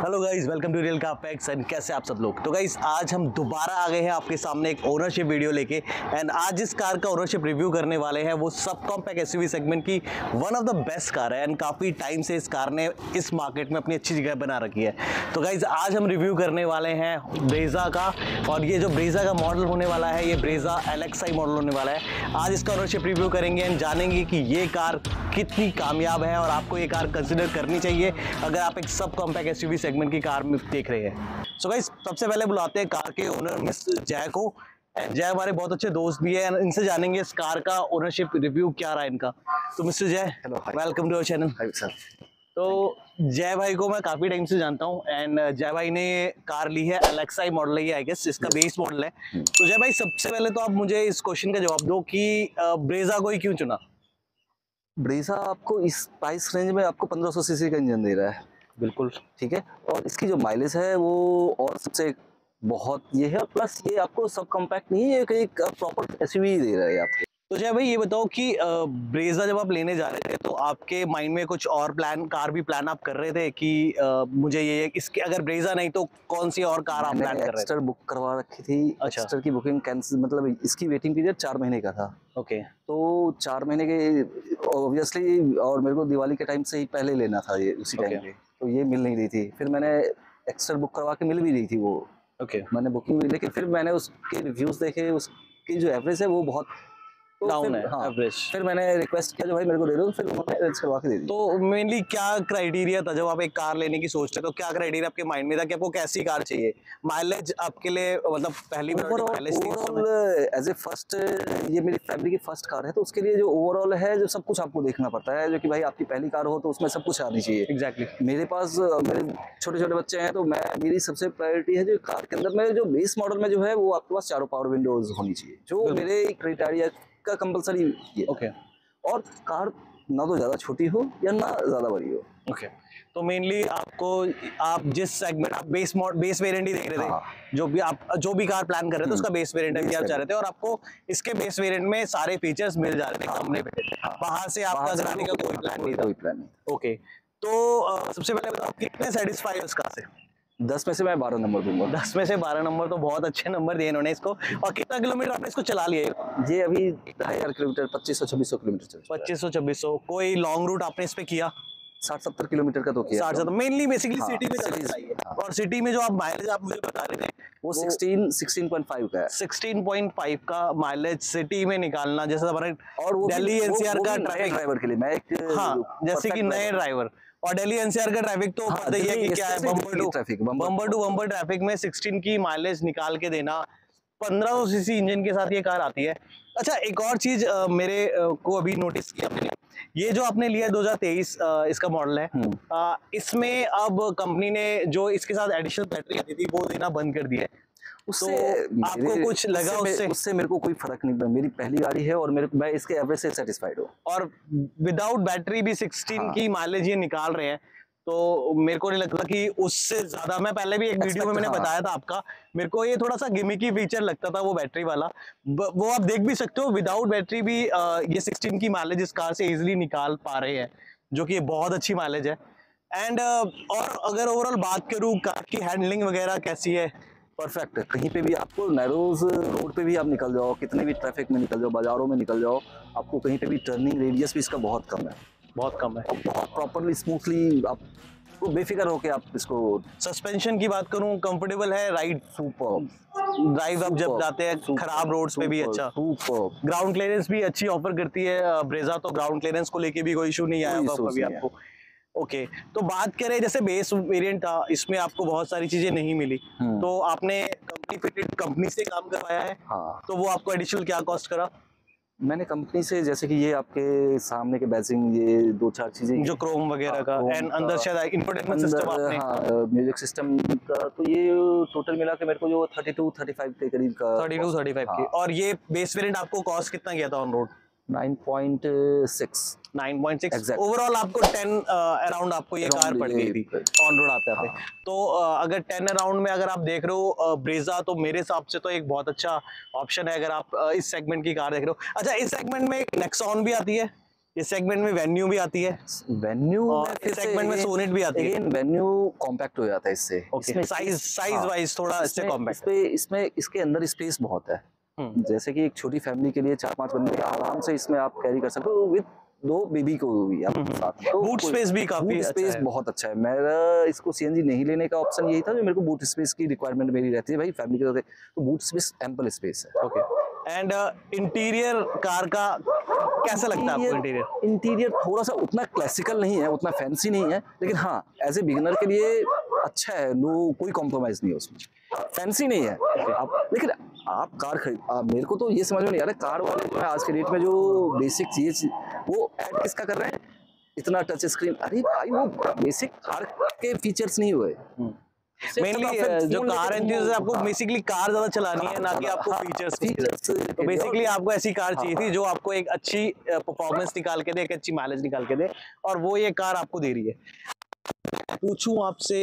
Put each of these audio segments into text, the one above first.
Hello guys, welcome to real car facts. And कैसे आप सब लोग। तो गाइस आज हम दोबारा आ गए हैं आपके सामने एक ओनरशिप वीडियो लेके। एंड आज इस कार का ओनरशिप रिव्यू करने वाले हैं वो सब कॉम्पैक्ट एसयूवी सेगमेंट की one of the best car है। एंड काफ़ी टाइम से इस कार ने इस मार्केट में अपनी अच्छी जगह बना रखी है। तो गाइस आज हम रिव्यू करने वाले हैं ब्रेजा का। और ये जो ब्रेजा का मॉडल होने वाला है ये ब्रेजा LXi मॉडल होने वाला है। आज इसका ओनरशिप रिव्यू करेंगे एंड जानेंगे कि ये कार कितनी कामयाब है और आपको ये कार कंसिडर करनी चाहिए अगर आप एक सब कॉम्पैक्ट एसयूवी सेगमेंट की कार में देख रहे हैं। सो गाइस सबसे पहले बुलाते हैं कार के ओनर मिस जय को। जय हमारे बहुत अच्छे दोस्त भी है, इनसे जानेंगे इस कार का ओनरशिप रिव्यू क्या रहा है इनका। तो mister Jay, hello, welcome to our channel. Hi sir. तो जय भाई को मैं काफी टाइम से जानता हूँ एंड जय भाई ने कार ली है LXi मॉडल है ये, आई गेस इसका बेस मॉडल है। तो जय भाई सबसे पहले तो आप मुझे इस क्वेश्चन का जवाब दो कि ब्रेजा को ही क्यों चुना। ब्रेजा आपको इस प्राइस रेंज में आपको 1500 सीसी का इंजन दे रहा है, बिल्कुल ठीक है। और इसकी जो माइलेज है वो और सबसे बहुत ये है, प्लस ये आपको सब कॉम्पैक्ट नहीं है, एक प्रॉपर एसयूवी दे रहा है आपको। तो जय भाई ये बताओ कि ब्रेजा जब आप लेने जा रहे थे तो आपके माइंड में कुछ और कार भी प्लान आप कर रहे थे कि मुझे ये इसके अगर ब्रेजा नहीं तो कौन सी और कार आप प्लान कर रहे थे। एक्स्टर बुक करवा रखी थी। अच्छा। एक्स्टर की बुकिंग कैंसिल, मतलब इसकी वेटिंग पीरियड 4 महीने का था। ओके। तो 4 महीने के ऑब्वियसली, और मेरे को दिवाली के टाइम से ही पहले लेना था ये उसी टाइम पे, तो ये मिल नहीं रही थी। फिर मैंने एक्स्टर बुक करवा के मिल भी रही थी वो। ओके। मैंने बुकिंग भी, लेकिन फिर मैंने उसके रिव्यूज देखे, उसकी जो एवरेज है वो बहुत डाउन है एवरेज। फिर मैंने रिक्वेस्ट किया जो भाई मेरे को दे दो, फिर उन्होंने अरेंज करवा के दे दी। तो मेनली क्या क्राइटेरिया था जब आप एक कार लेने की सोचते तो क्या क्राइटेरिया आपके माइंड में था कि आपको कैसी कार चाहिए। माइलेज आपके लिए मतलब पहली माइलेज एज ए फर्स्ट, ये मेरी फैमिली की फर्स्ट कार है, तो उसके लिए जो ओवरऑल है जो सब कुछ आपको देखना पड़ता है, जो कि भाई आपकी पहली कार हो तो उसमें सब कुछ आनी चाहिए। एग्जैक्टली। मेरे पास मेरे छोटे छोटे बच्चे हैं, तो मेरी सबसे प्रायोरिटी है जो कार के अंदर में जो बेस मॉडल में जो है वो आपके पास चारों पावर विंडोज होनी चाहिए, जो मेरे क्राइटेरिया का कंपलसरी है। ओके। और कार ना तो ज्यादा छोटी हो या ना ज्यादा बड़ी हो। ओके। तो मेनली आपको आप जिस सेगमेंट आप बेस वेरिएंट ही देख रहे थे। हाँ। जो भी कार प्लान कर रहे थे उसका बेस वेरिएंट है आप चाह रहे थे और आपको इसके बेस वेरिएंट में सारे फीचर्स मिल जा रहे थे कंपनी पे। बाहर से आपका कराने का कोई प्लान नहीं था। ओके। तो सबसे पहले बताओ कितने सेटिस्फाई हो इस कार से। 10 में से मैं 12 नंबर दूंगा। 10 में से 12 नंबर तो बहुत अच्छे नंबर दिए इन्होंने इसको। और कितना किलोमीटर आपने इसको चला लिया। ये अभी 2,500 किलोमीटर 2500-2600 किलोमीटर चल 2500-2600। कोई लॉन्ग रूट आपने इस पे किया। 60-70 किलोमीटर का तो किया। 60-70 मेनली बेसिकली सिटी में चलना चाहिए। और सिटी में जो आप माइलेज आप मुझे बता रहे थे वो 16.5 का है। 16.5 का माइलेज सिटी में निकालना, जैसे हमारे और दिल्ली NCR का ट्रैफिक ड्राइवर के लिए मैं एक, हाँ जैसे कि नए ड्राइवर और दिल्ली NCR का ट्रैफिक तो पता ही है कि क्या है, बम्पर टू बम्पर ट्रैफिक में 16 की माइलेज निकाल के देना। 1500 सीसी इंजन के साथ ये कार आती है। अच्छा एक और चीज मेरे को अभी नोटिस किया मैंने, ये जो आपने लिया 2023 इसका मॉडल है, इसमें अब कंपनी ने जो इसके साथ एडिशनल बैटरी आती थी वो देना बंद कर दिया है। उससे तो आपको कुछ लगा उससे मेरे को कोई फर्क नहीं पड़ा। मेरी पहली गाड़ी है और मैं इसके एवरेज से सेटिस्फाइड हूँ। और विदाउट बैटरी भी 16 की माइलेज ये निकाल रहे हैं, तो मेरे को नहीं लगता कि उससे ज्यादा। मैं पहले भी एक वीडियो में मैंने बताया था आपका, मेरे को ये थोड़ा सा गिमिकी फीचर लगता था वो बैटरी वाला। वो आप देख भी सकते हो विदाउट बैटरी भी ये 16 की माइलेज इस कार से इजीली निकाल पा रहे हैं, जो कि बहुत अच्छी माइलेज है। एंड और अगर ओवरऑल बात करूँ कार की हैंडलिंग वगैरह कैसी है। परफेक्ट है। कहीं पे भी आपको नैरोज रोड पे भी आप निकल जाओ, कितने भी ट्रैफिक में निकल जाओ, बाजारों में निकल जाओ, आपको कहीं पे भी टर्निंग रेडियस भी इसका बहुत कम है। बहुत कम है और बहुत प्रॉपरली स्मूथली आप बेफिक्र होके आप इसको। सस्पेंशन की बात करूं कंफर्टेबल है, राइड सुपर ड्राइव आप जब जाते हैं खराब रोड्स पे भी अच्छा। ग्राउंड क्लियरेंस भी अच्छी ऑफर करती है ब्रेजा, तो ग्राउंड क्लियरेंस को लेके भी कोई इशू नहीं आया होगा कभी आपको। ओके। तो बात करें जैसे बेस वेरिएंट था, इसमें आपको बहुत सारी चीजें नहीं मिली, तो आपने कंपनी फिटेड कंपनी से काम करवाया है। हाँ। तो वो आपको एडिशनल क्या कॉस्ट करा। मैंने कंपनी से, जैसे कि ये आपके सामने के बैजिंग, ये 2-4 चीजें जो क्रोम वगैरह का एंड अंदर शायद इंफोटेनमेंट सिस्टम आपने। हाँ, म्यूजिक सिस्टम का, तो ये टोटल मिला के मेरे को जो 32-35 के करीब का। 32-35 की। और ये बेस वेरिएंट आपको कॉस्ट कितना गया था ऑन रोड। 9.6 ओवरऑल आपको 10 अराउंड आपको ये कार पड़ गई थी ऑन रोड आते आते। तो अगर 10 अराउंड में अगर आप देख रहे हो ब्रेजा, तो मेरे हिसाब से तो एक बहुत अच्छा ऑप्शन है अगर आप इस सेगमेंट की कार देख रहे हो। अच्छा इस सेगमेंट में नेक्सॉन भी आती है। ये सेगमेंट में वेन्यू भी आती है, वेन्यू और इस सेगमेंट में सोनेट भी आती है। वेन्यू कॉम्पैक्ट हो जाता है इससे। ओके, साइज वाइज थोड़ा इससे कॉम्पैक्ट। इसमें इसके अंदर स्पेस बहुत है। जैसे कि एक छोटी फैमिली के लिए 4-5 बंदे आराम से इसमें आप कैरी कर सकते हो, विद 2 बेबी को भी आप साथ में। तो बूट स्पेस भी काफी अच्छा स्पेस है। बहुत अच्छा है। मेरा इसको सीएनजी नहीं लेने का ऑप्शन यही था, जो मेरे को बूट स्पेस की रिक्वायरमेंट मेरी रहती है भाई फैमिली के, तो बूट स्पेस एम्पल स्पेस है। ओके, एंड इंटीरियर कार का कैसा लगता है आपको? इंटीरियर थोड़ा सा उतना क्लासिकल नहीं है, उतना फैंसी नहीं है, लेकिन हाँ एज ए बिगिनर के लिए अच्छा है। नो, कोई कॉम्प्रोमाइज नहीं है उसमें, फैंसी नहीं है। लेकिन आप कार खरीद, मेरे को तो ये समझ में नहीं आ रहा कार वाले जो है आज के डेट में जो बेसिक चीज वो ऐड किसका कर रहे हैं, इतना टच स्क्रीन। अरे भाई वो बेसिक कार के फीचर्स नहीं हुए। मेनली जो कार एंथुसियास्ट है, आपको बेसिकली कार ज्यादा चलानी है, ना कि आपको फीचर्स। तो बेसिकली आपको ऐसी कार चाहिए थी जो आपको एक अच्छी परफॉर्मेंस निकाल के दे, एक अच्छी माइलेज निकाल के दे, और वो ये कार आपको दे रही है। पूछूं आपसे,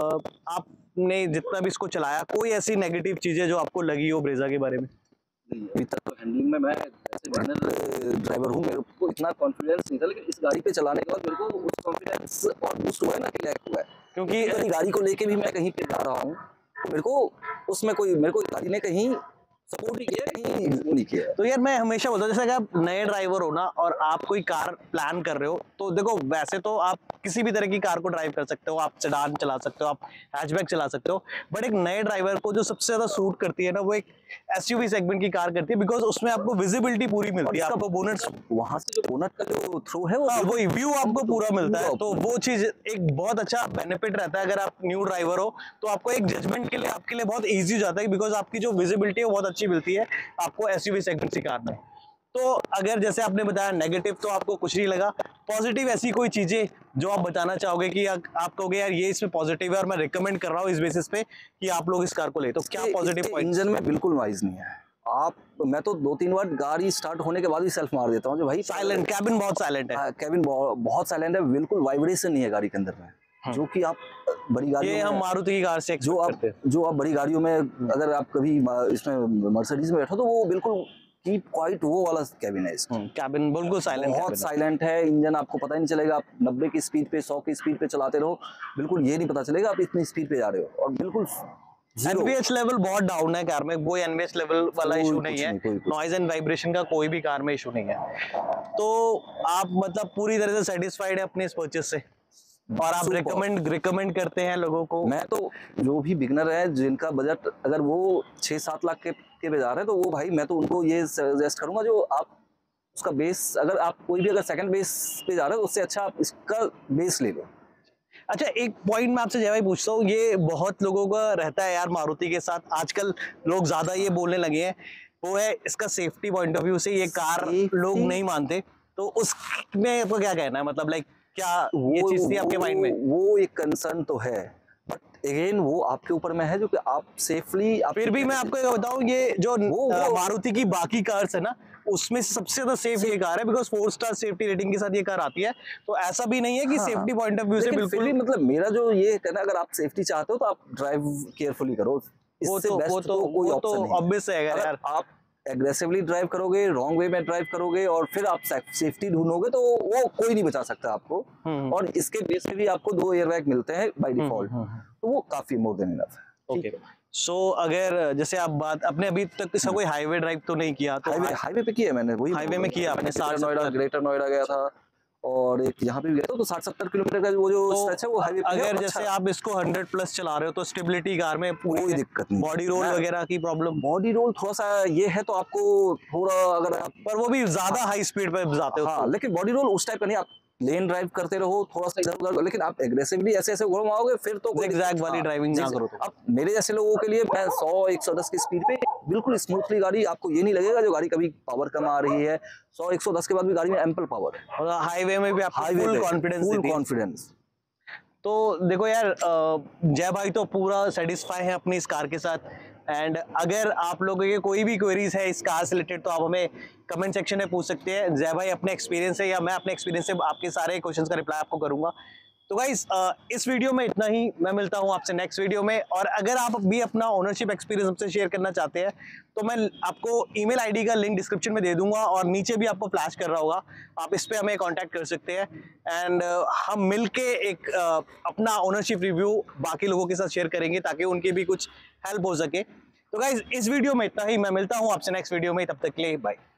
आपने जितना भी इसको चलाया, कोई ऐसी नेगेटिव चीजें जो आपको लगी हो ब्रेजा के बारे में? अभी तक तो हैंडलिंग में मैं ऐसे बिगिनर ड्राइवर हूँ, मेरे को इतना कॉन्फिडेंस नहीं था, लेकिन इस गाड़ी पे चलाने के बाद मेरे को उस कॉन्फिडेंस और बूस्ट हुआ है ना कि लैक हुआ है। क्योंकि गाड़ी को लेके भी मैं कहीं पे जा रहा हूँ, मेरे को उसमें मेरे को गाड़ी ने कहीं सपोर्ट नहीं किया, कहीं नहीं किया। तो यार मैं हमेशा बोलता हूँ, जैसे अगर आप नए ड्राइवर हो ना और आप कोई कार प्लान कर रहे हो, तो देखो वैसे तो आप किसी भी तरह की कार को ड्राइव कर सकते हो, आप सेडान चला सकते हो, आप हैचबैक चला सकते हो, बट एक नए ड्राइवर को जो सबसे ज्यादा सूट करती है ना, वो एक एसयूवी सेगमेंट की कार करती है, बिकॉज उसमें आपको विजिबिलिटी पूरी मिलती है, आपको बोनट, वहां से जो बोनट का जो थ्रो है वो व्यू आपको पूरा मिलता है। तो वो चीज एक बहुत अच्छा बेनिफिट रहता है। अगर आप न्यू ड्राइवर हो तो आपको एक जजमेंट के लिए आपके लिए बहुत ईजी हो जाता है, बिकॉज आपकी जो विजिबिलिटी है वो बहुत अच्छी मिलती है आपको एसयूवी सेगमेंट की कार में। तो अगर जैसे आपने बताया नेगेटिव तो आपको कुछ नहीं लगा, पॉजिटिव ऐसी कोई चीजें जो आप बताना चाहोगे कि आप कहोगे यार ये इसमें पॉजिटिव है और मैं रिकमेंड कर रहा हूँ इस बेसिस पे कि आप लोग इस कार को ले, तो क्या पॉजिटिव पॉइंट? इंजन में बिल्कुल नॉइज नहीं है। मैं तो 2-3 बार गाड़ी स्टार्ट होने के बाद भी सेल्फ मार देता हूँ, जो भाई साइलेंट, कैबिन बहुत साइलेंट है। कैबिन बहुत साइलेंट है, बिल्कुल वाइब्रेशन नहीं है गाड़ी के अंदर में। जो कि आप बड़ी गाड़ियों में, हम मारुति की कार से जो आप बड़ी गाड़ियों में अगर आप कभी इसमें मर्सिडीज में बैठो तो वो बिल्कुल कीप क्वाइट वो वाला कैबिन है इसका। कैबिन बिल्कुल साइलेंट, बहुत साइलेंट है। इंजन आपको पता ही नहीं चलेगा, आप 90 की स्पीड पे 100 की स्पीड पे चलाते रहो, बिल्कुल ये नहीं पता चलेगा आप इतनी स्पीड पे जा रहे हो। और बिल्कुल एनवीएच लेवल बहुत डाउन है कार में, कोई एनवीएच लेवल वाला इशू नहीं है, नॉइज एंड वाइब्रेशन का कोई भी कार में इशू नहीं है। तो आप मतलब पूरी तरह से सेटिस्फाइड है अपने इस परचेस से, और आप रिकमेंड करते हैं लोगों को? मैं तो जो भी बिगनर है जिनका बजट अगर वो 6-7 लाख के बाजार है, तो वो भाई मैं तो उनको ये सजेस्ट करूंगा, जो आप उसका बेस, अगर आप कोई भी अगर सेकंड बेस पे जा रहे हो उससे अच्छा आप इसका बेस ले लो। अच्छा, एक पॉइंट मैं आपसे जय भाई पूछता हूँ, ये बहुत लोगों का रहता है यार मारुति के साथ, आजकल लोग ज्यादा ये बोलने लगे हैं, वो है इसका सेफ्टी पॉइंट ऑफ व्यू से ये कार लोग नहीं मानते, तो उसमें आपको क्या कहना है? मतलब लाइक क्या ये चीज थी आपके माइंड में? वो एक कंसर्न तो है, बट अगेन वो आपके ऊपर में है, जो कि आप सेफली। फिर भी मैं आपको ये बताऊं, ये जो मारुति की बाकी कार्स है ना, उसमें सबसे ज्यादा सेफ ये कार है, बिकॉज 4 स्टार सेफ्टी रेटिंग के साथ ये कार आती है। तो ऐसा भी नहीं है कि सेफ्टी पॉइंट ऑफ व्यू से बिल्कुल भी, मतलब मेरा जो ये कहना, अगर आप सेफ्टी चाहते हो तो आप ड्राइव केयरफुली करो, वो तो ऑब्वियस है यार। आप एग्रेसिवली ड्राइव करोगे, रॉन्ग वे में ड्राइव करोगे और फिर आप सेफ्टी ढूंढोगे, तो वो कोई नहीं बचा सकता आपको। और इसके बेस में भी आपको 2 एयरबैग मिलते हैं बाय डिफॉल्ट, तो वो काफी मोर देन इनफ है। ओके, सो अगर जैसे आप बात, अपने अभी तक इसका कोई हाईवे ड्राइव तो नहीं किया? तो हाईवे पे किया मैंने, वही हाईवे में किया आपने? ग्रेटर नोएडा गया था और एक यहाँ पे भी गया था, तो 60-70 किलोमीटर का वो जो स्ट्रेच है वो हाईवे पे। अगर जैसे आप इसको 100+ चला रहे हो तो स्टेबिलिटी कार में कोई दिक्कत नहीं, बॉडी रोल वगैरह की प्रॉब्लम? बॉडी रोल थोड़ा सा ये है, तो आपको थोड़ा अगर आप, पर वो भी ज्यादा हाई स्पीड पे जाते हो। हाँ, लेकिन बॉडी रोल उस टाइप का नहीं, आप लेन ड्राइव करते रहो थोड़ा सा इधर उधर, लेकिन आप एग्रेसिवली ऐसे घुमाओगे फिर तो ज़िगज़ैग वाली ड्राइविंग ना करो। अब मेरे जैसे लोगों के लिए मैं 100-110 की स्पीड पे बिल्कुल स्मूथली गाड़ी, आपको ये नहीं लगेगा जो गाड़ी कभी पावर कम आ रही है, 100-110 के बाद भी गाड़ी में एम्पल पावर है, और हाईवे में भी आपको फुल कॉन्फिडेंस। तो देखो यार, जय भाई तो पूरा सेटिस्फाई है अपनी इस कार के साथ। एंड अगर आप लोगों के कोई भी क्वेरीज है इस कार से रिलेटेड तो आप हमें कमेंट सेक्शन में पूछ सकते हैं। जय भाई अपने एक्सपीरियंस से या मैं अपने एक्सपीरियंस से आपके सारे क्वेश्चंस का रिप्लाई आपको करूंगा। तो गाइस इस वीडियो में इतना ही। मैं मिलता हूं आपसे नेक्स्ट वीडियो में। और अगर आप भी अपना ओनरशिप एक्सपीरियंस हमसे शेयर करना चाहते हैं तो मैं आपको ईमेल आईडी का लिंक डिस्क्रिप्शन में दे दूंगा और नीचे भी आपको फ्लैश कर रहा होगा, आप इस पे हमें कांटेक्ट कर सकते हैं। एंड हम मिलके एक अपना ओनरशिप रिव्यू बाकी लोगों के साथ शेयर करेंगे ताकि उनकी भी कुछ हेल्प हो सके। तो गाइस इस वीडियो में इतना ही। मैं मिलता हूं आपसे नेक्स्ट वीडियो में, तब तक के लिए बाय।